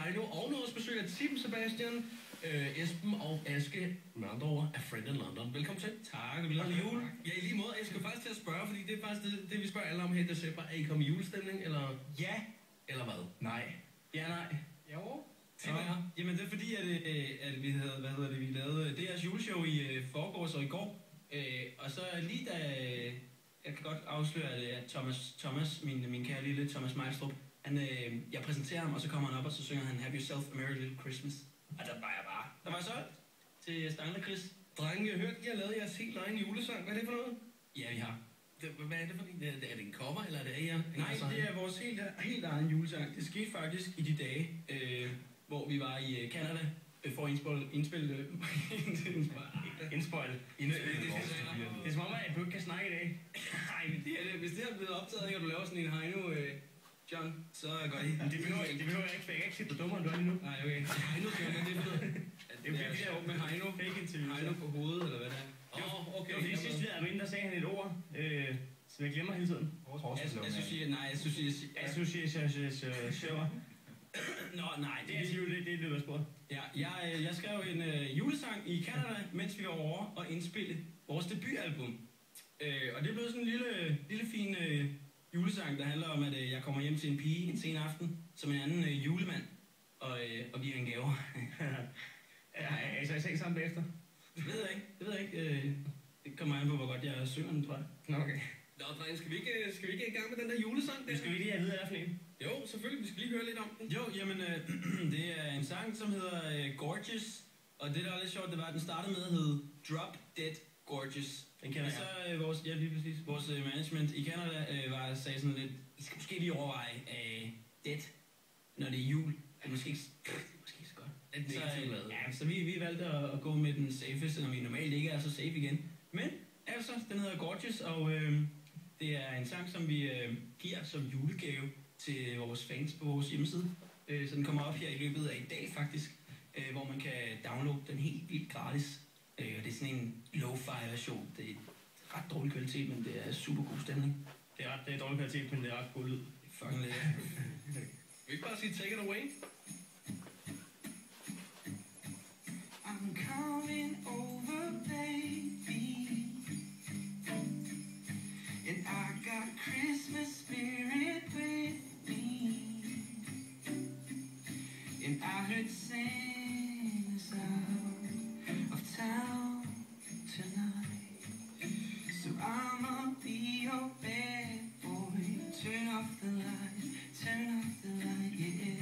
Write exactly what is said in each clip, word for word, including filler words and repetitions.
Heino, og nu også besøg af Tim, Sebastian, øh, Esben og Aske, med andre ord, af Friend in London. Velkommen til. Tak, vi lader jul. Ja, i lige måde. Jeg skal faktisk til at spørge, fordi det er faktisk det, det vi spørger alle om her i december. Er I kommet i julestemning, eller? Ja. Eller hvad? Nej. Ja, nej. Jo. Ja, jamen det er fordi, at, at vi havde, hvad hedder det, vi lavede det her juleshow i forgårs og i går. Øh, og så lige da, jeg kan godt afsløre, at Thomas, Thomas min, min kære lille Thomas Mejlstrup, han, øh, jeg præsenterer ham, og så kommer han op, og så synger han Have Yourself a Merry Little Christmas. Og der var jeg bare, der var så til Stangler Chris. Drenge, jeg hørte, I har lavet jeres helt egen julesang. Hvad er det for noget? Ja, vi har. Det, hvad er det for en? Er det, er det en cover, eller er det jer? Nej, det er vores helt, helt egen julesang. Det skete faktisk i de dage, øh, hvor vi var i Canada øh, for at indspille... indspille indspille. Det er som om, at du ikke kan snakke i dag. Nej, men det er det. Hvis det er blevet optaget, og du laver sådan en Heino, øh, John, så er det godt. Det behøver, det behøver jeg ikke, for jeg kan ikke se på dummere, du er lige nu. Nej, okay. Heino skal jo det er fedt. Det er det der med Heino. Heino på hovedet, eller hvad det er. Åh, oh, okay. Det var fordi sidst vi havde med, der sagde han et ord, øh, som jeg glemmer hele tiden. Associate, nej, associate. Association. Nå, nej, det er det, det, det løber af sporet. Ja, jeg, jeg skrev en øh, julesang i Canada, mens vi var over og indspille vores debutalbum. Øh, og det blev sådan en lille, lille fin øh, julesang, der handler om, at øh, jeg kommer hjem til en pige en sen aften, som en anden øh, julemand, og, øh, og giver en gave. Ja, er I så i seng sammen bagefter? Det ved jeg ikke, det ved jeg ikke. Øh, det kommer an på, hvor godt jeg synger den, tror jeg. Nå, okay. Nå, drenge, skal vi ikke, skal vi ikke i gang med den der julesang? Der? Skal vi lige have videre af en? Jo, selvfølgelig. Vi skal lige høre lidt om den. Jo, jamen, øh, det er en sang, som hedder øh, Gorgeous. Og det, der er lidt sjovt, det var, at den startede med at hedde Drop Dead Gorgeous. Den kender og så øh, vores, ja, lige præcis, vores øh, management i Canada øh, var, sagde sådan lidt, I skal måske lige overveje øh, Dead, når det er jul. Det er måske ikke, det er måske ikke så godt. Det så, er øh, ja, så vi, vi valgte at, at gå med den safe, selvom vi normalt ikke er så safe igen. Men altså, den hedder Gorgeous, og øh, det er en sang, som vi øh, giver som julegave til vores fans på vores hjemmeside. Øh, så den kommer op her i løbet af i dag faktisk, øh, hvor man kan downloade den helt vildt gratis. Øh, og det er sådan en lo-fi version. Det er ret dårlig kvalitet, men det er super god stemning. Det er ret det er dårlig kvalitet, men det er ret god lyd. Det er fucking lækkert. Vil vi ikke bare sige take it away? I'm coming over, baby, and I got Christmas spirit with me, and I heard Santa's out of town tonight, so I'ma be your bad boy. Turn off the light, turn off the light, yeah.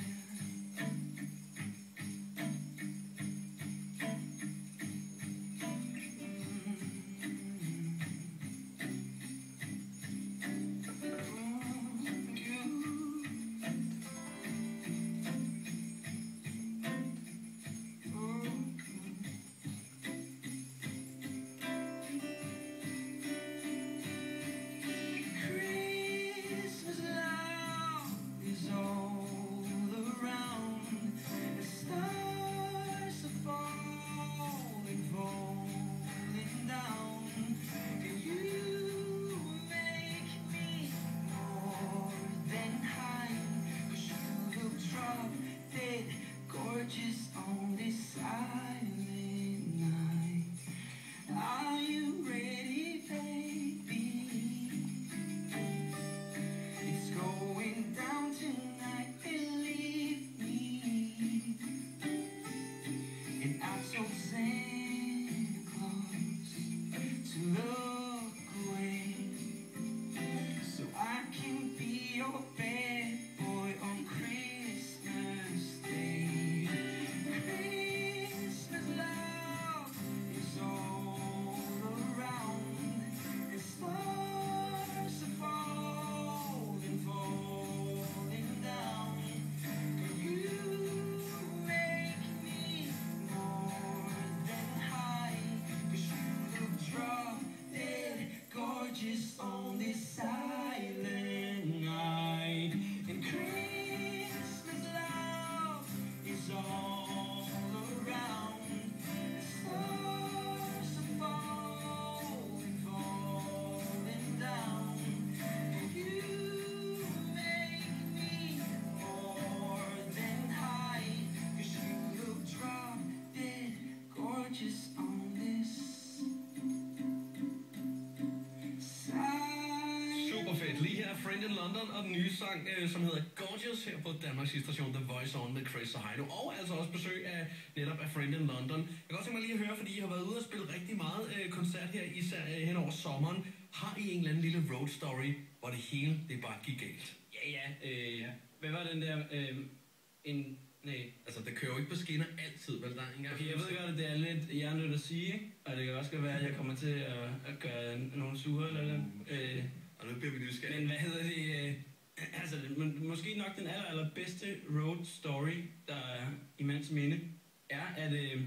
London og den nye sang, øh, som hedder Gorgeous, her på Danmarks station The Voice On med Chris og Heino. Og altså også besøg af netop A Friend in London. Jeg kan også tænke mig lige at høre, fordi I har været ude og spille rigtig meget øh, koncert her, især øh, hen over sommeren. Har I en eller anden lille road story, hvor det hele det bare gik galt? Ja, ja. Øh, ja. Hvad var den der... Øh, en... Nej. Altså, det kører jo ikke på skinner altid, vel? Der er engang... Okay, jeg ved godt, at det er lidt hjernedødt at sige, ikke? Og det kan også godt være, at jeg kommer til at, at gøre nogen sure eller noget. Øh, og nu bliver vi nysgerrige. Men hvad hedder det? Øh, altså, det, måske nok den aller, aller bedste road story, der er i mands minde, er, at... Øh,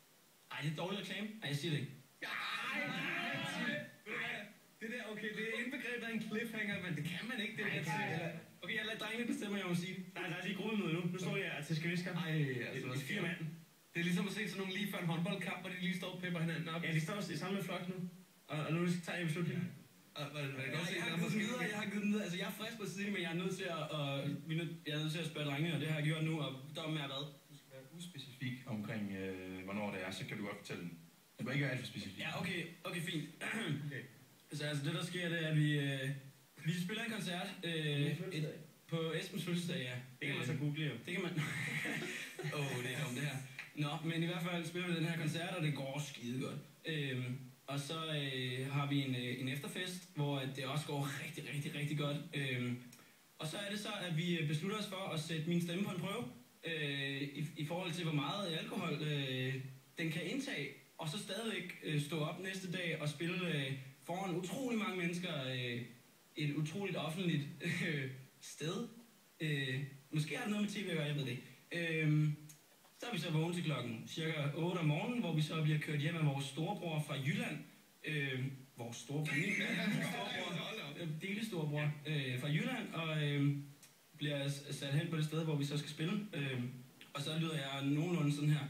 ej, det er dårlig reklame. Ej, jeg siger det ikke. Ej, nej, det der, okay, det er indbegrebet af en cliffhanger, men det kan man ikke, det der til. Okay, jeg lader drengene bestemme, jeg må sige det. Nej, der er lige gruppen nu. Nu står jeg til skvisker. Ej, altså, Det er fire mand. Det er ligesom at se sådan nogle lige før en håndboldkamp, hvor de lige står og pepper hinanden op. Ja, de står i samme flok nu. Og, og nu tager jeg beslutningen. Og, og, og, Jeg, jeg, har givet den videre, jeg har givet den videre. Altså, jeg er frisk på siden, men jeg er nødt til at, og, vi er nødt, jeg er nødt til at spørge drengene, og det har jeg gjort nu, og dommen er hvad? Du skal være uspecifik omkring, øh, hvornår det er, så kan du godt fortælle den. Du må ikke være alt for specifik. Ja, okay, okay, fint. Okay. Så altså, det der sker, det er, at vi, øh, vi spiller en koncert øh, et, på Esbens fødselsdag, ja. Det kan man så google, jo. Det kan man. Åh, oh, det er om det her. Nå, men i hvert fald spiller vi den her koncert, og det går skide godt. Øhm, og så øh, har vi en, øh, en efterfest, hvor det også går rigtig, rigtig, rigtig godt. Øhm, og så er det så, at vi beslutter os for at sætte min stemme på en prøve, øh, i, i forhold til, hvor meget alkohol øh, den kan indtage, og så stadigvæk øh, stå op næste dag og spille øh, foran utrolig mange mennesker, øh, et utroligt offentligt øh, sted. Øh, måske har det noget med tv at gøre, jeg ved det ikke. Øh, så er vi så vågen til klokken cirka otte om morgenen, hvor vi så bliver kørt hjem af vores storebror fra Jylland. Øh, vores storebror, min storebror, øh, delestorebror øh, fra Jylland, og øh, bliver sat hen på det sted, hvor vi så skal spille. Øh, og så lyder jeg nogenlunde sådan her.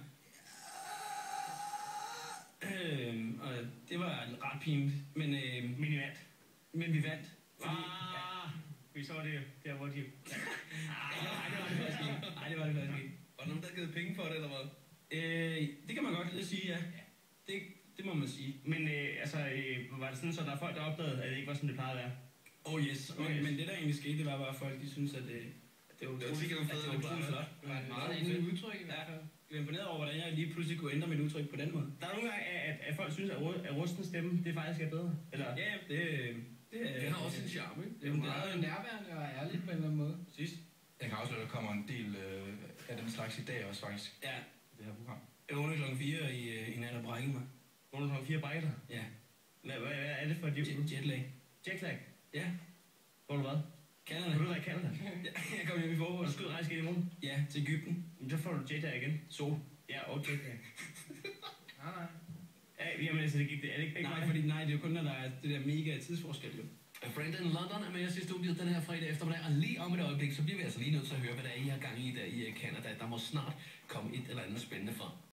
Øh, og det var ret pinligt, men, øh, Men I vandt. men vi vandt. Fordi, Ah, vi så det der, hvor de... nej, det var det faktisk ikke. Nej, det var det faktisk ikke. Var der nogen, der havde givet penge for det, eller hvad? Øh, det kan man godt sige, ja. Det, det må man sige. Men øh, altså, øh, var det sådan, så der er folk, der opdagede, at det ikke var, som det plejede at være? Oh yes. Oh, Men, yes. men det der egentlig skete, det var bare, at folk de synes, at det, at det var Det var utroligt, sikkert at det var fedt, utroligt flot. Det var et meget Ja, andet udtryk i hvert fald. Jeg er imponeret over, hvordan jeg lige pludselig kunne ændre mit udtryk på den måde. Der er nogle gange, at, at, at folk synes, at, ru- at rustens stemme, det faktisk er bedre. Eller? Ja, det, det, Det har også en charme, ikke? Det er jo Meget meget nærværende og ærligt på en eller anden måde. præcis. Jeg kan afsløre, at der kommer en del øh, af den slags i dag også faktisk, Ja, i det her program. jeg vågnede klokken fire i, øh, i nat og brækkede mig. Hvor du har fire brækker. Ja, Hvad, hvad, hvad er det for et jet, jetlag. jetlag? Ja, Hvor har du været? Canada. Har du været i Canada? Jeg kom hjem i Hvor forgårs. du skal ud og rejse igen i morgen? Ja, til Egypten. Jamen, så får du jetlag igen. Så. Ja, og jetlag. Nej, nej. Ja, jamen, altså, det gik det. Er det ikke, ikke Nej, mig? fordi nej, det er jo kun, når der er det der mega tidsforskel, jo. A Friend in London er med os i studiet den her fredag eftermiddag, og lige om et øjeblik, så bliver vi altså lige nødt til at høre, hvad der er, I har gang i der i Canada. Der må snart komme et eller andet spændende frem.